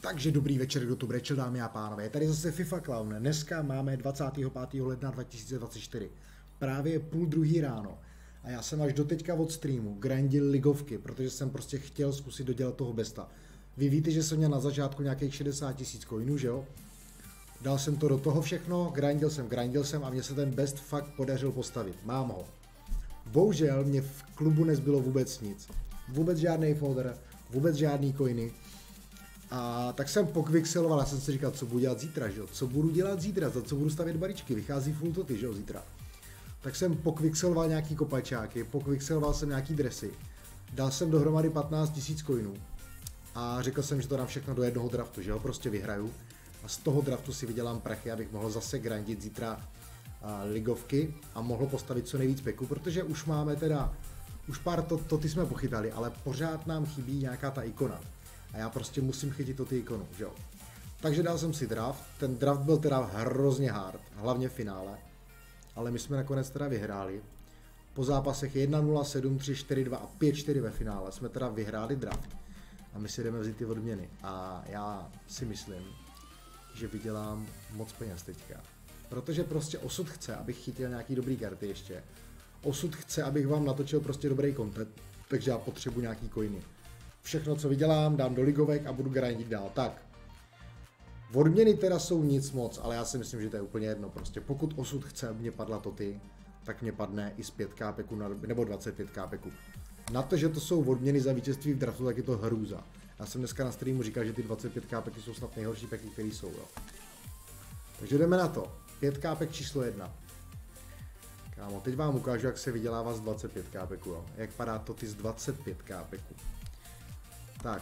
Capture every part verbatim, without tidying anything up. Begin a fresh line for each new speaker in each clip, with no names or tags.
Takže dobrý večer, kdo tu brečel, dámy a pánové. Tady zase FIFA Clown. Dneska máme dvacátého pátého ledna dva tisíce dvacet čtyři. Právě půl druhý ráno. A já jsem až doteďka od streamu grindil ligovky, protože jsem prostě chtěl zkusit dodělat toho besta. Vy víte, že jsem měl na začátku nějakých šedesát tisíc coinů, že jo? Dal jsem to do toho všechno, grindil jsem, grindil jsem a mně se ten best fakt podařil postavit. Mám ho. Bohužel mě v klubu nezbylo vůbec nic. Vůbec žádný folder, vůbec žádný coiny. A tak jsem pokvixeloval, já jsem si říkal, co budu dělat zítra, že jo? Co budu dělat zítra, za co budu stavět baričky, vychází full toty, že jo, zítra. Tak jsem pokvixeloval nějaký kopačáky, pokvixeloval jsem nějaký dresy. Dal jsem dohromady patnáct tisíc coinů. A řekl jsem, že to dám všechno do jednoho draftu, že ho prostě vyhraju. A z toho draftu si vydělám prachy, abych mohl zase grindit zítra a, ligovky a mohl postavit co nejvíc peku, protože už máme teda, už pár to, to ty jsme pochytali, ale pořád nám chybí nějaká ta ikona. A já prostě musím chytit to ty ikonu, že jo. Takže dal jsem si draft, ten draft byl teda hrozně hard, hlavně v finále. Ale my jsme nakonec teda vyhráli. Po zápasech jedna nula, sedm tři, čtyři dva a pět čtyři ve finále jsme teda vyhráli draft. A my si jdeme vzít ty odměny. A já si myslím, že vydělám moc peněz teďka. Protože prostě osud chce, abych chytil nějaký dobrý karty ještě. Osud chce, abych vám natočil prostě dobrý content. Takže já potřebuji nějaký coiny. Všechno, co vydělám, dám do ligovek a budu grindit dál. Tak. Odměny teda jsou nic moc, ale já si myslím, že to je úplně jedno. Prostě pokud osud chce, aby mě padla toty, tak mě padne i z pět ká peku nebo dvacet pět ká peku. Na to, že to jsou odměny za vítězství v draftu, tak je to hrůza. Já jsem dneska na streamu říkal, že ty dvacet pět ká peky jsou snad nejhorší peky, které jsou. Jo. Takže jdeme na to. pět ká pek číslo jedna. Kámo, teď vám ukážu, jak se vydělává z dvacet pět ká peku. Jo. Jak padá toty z dvacet pět ká peku. Tak.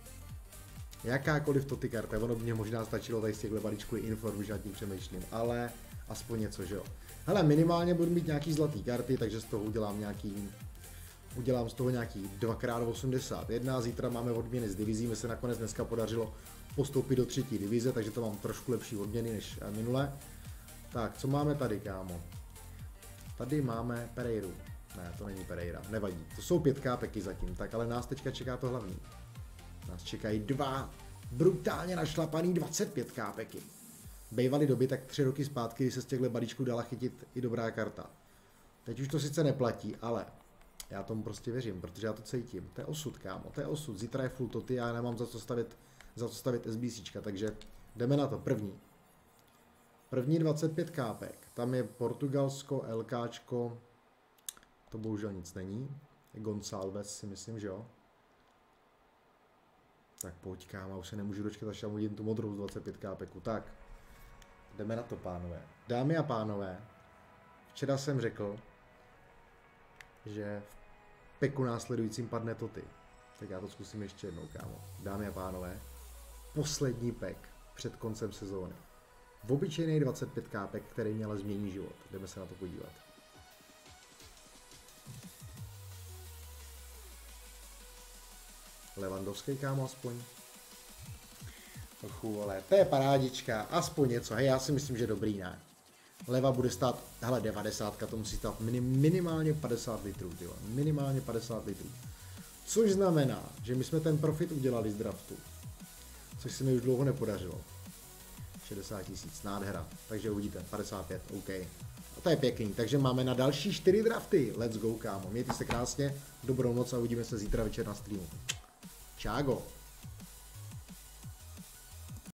Jakákoliv toty karta, ono by mě možná stačilo tady z těchto balíčků inform, že nad tím přemýšlím, ale aspoň něco, že jo. Hele, minimálně budu mít nějaký zlatý karty, takže z toho udělám nějaký, udělám z toho nějaký dva krát osmdesát jedna, zítra máme odměny z divizí, mi se nakonec dneska podařilo postoupit do třetí divize, takže to mám trošku lepší odměny než minule. Tak, co máme tady, kámo? Tady máme Pereiru. Ne, to není Pereira, nevadí, to jsou pět ká peky zatím, tak ale nás teďka čeká to hlavní. Nás čekají dva brutálně našlapaný dvacet pět ká peky. Bejvaly doby tak tři roky zpátky, kdy se z těchto balíčků dala chytit i dobrá karta. Teď už to sice neplatí, ale já tomu prostě věřím, protože já to cítím. To je osud, kámo, to je osud. Zítra je full toty, já nemám za co stavit, za co stavit SBCčka, takže jdeme na to. První. První dvacet pět ká pek. Tam je Portugalsko, LKčko, to bohužel nic není. Gonçalves si myslím, že jo. Tak pojď, kámo, už se nemůžu dočkat, až já uvidím tu modrou z dvacet pět ká peku. Tak, jdeme na to, pánové. Dámy a pánové, včera jsem řekl, že v peku následujícím padne toty. Tak já to zkusím ještě jednou, kámo. Dámy a pánové, poslední pek před koncem sezóny. V obyčejný dvacet pět ká pek, který mě ale změní život. Jdeme se na to podívat. Levandovský, kámo, aspoň. Ochu, ale to je parádička, aspoň něco, hej, já si myslím, že dobrý, ne. Leva bude stát, hele, devadesát, to musí stát minim, minimálně padesát litrů, tyjo, minimálně padesát litrů. Což znamená, že my jsme ten profit udělali z draftu, což se mi už dlouho nepodařilo. šedesát tisíc, nádhera, takže uvidíte, padesát pět, OK. A to je pěkný, takže máme na další čtyři drafty, let's go, kámo, mějte se krásně, dobrou noc a uvidíme se zítra večer na streamu. Čágo.